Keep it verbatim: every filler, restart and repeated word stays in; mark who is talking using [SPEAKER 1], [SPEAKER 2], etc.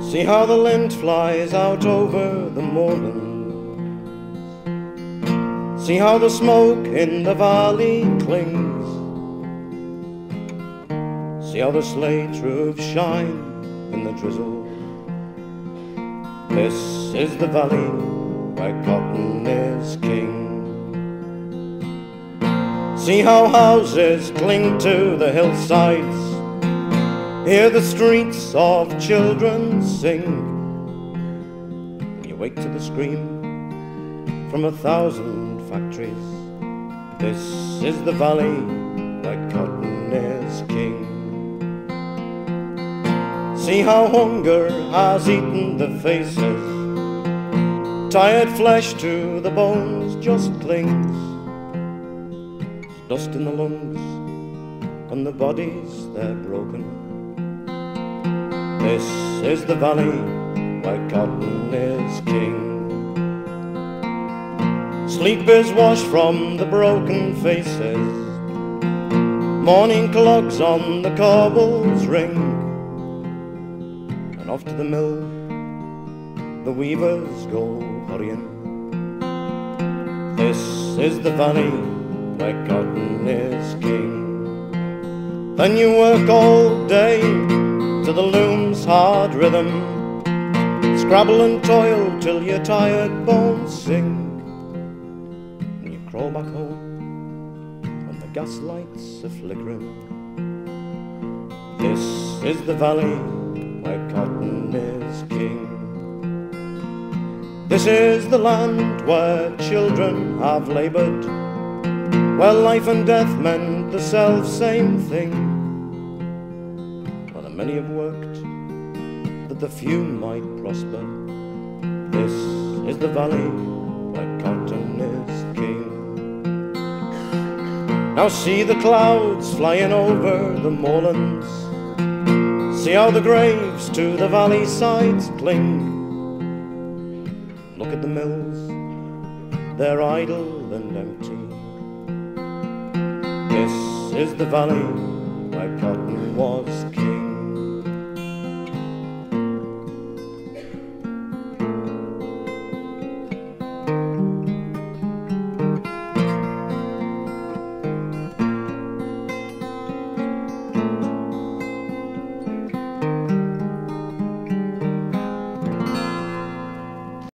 [SPEAKER 1] See how the lint flies out over the moorlands. See how the smoke in the valley clings. See how the slate roofs shine in the drizzle. This is the valley where cotton is king. See how houses cling to the hillsides. Hear the streets of children sing. You wake to the scream from a thousand factories. This is the valley where cotton is king. See how hunger has eaten the faces. Tired flesh to the bones just clings. Dust in the lungs and the bodies they're broken. This is the valley where cotton is king. Sleep is washed from the broken faces. Morning clocks on the cobbles ring. And off to the mill the weavers go hurrying. This is the valley where cotton is king. Then you work all day to the loom's hard rhythm. Scrabble and toil till your tired bones sing. And you crawl back home and the gas lights are flickering. This is the valley where cotton is king. This is the land where children have laboured, where life and death meant the self-same thing. Where the many have worked that the few might prosper. This is the valley where cotton is king. Now see the clouds flying over the moorlands. See how the graves to the valley sides cling. Look at the mills, they're idle and empty. This is the valley where cotton was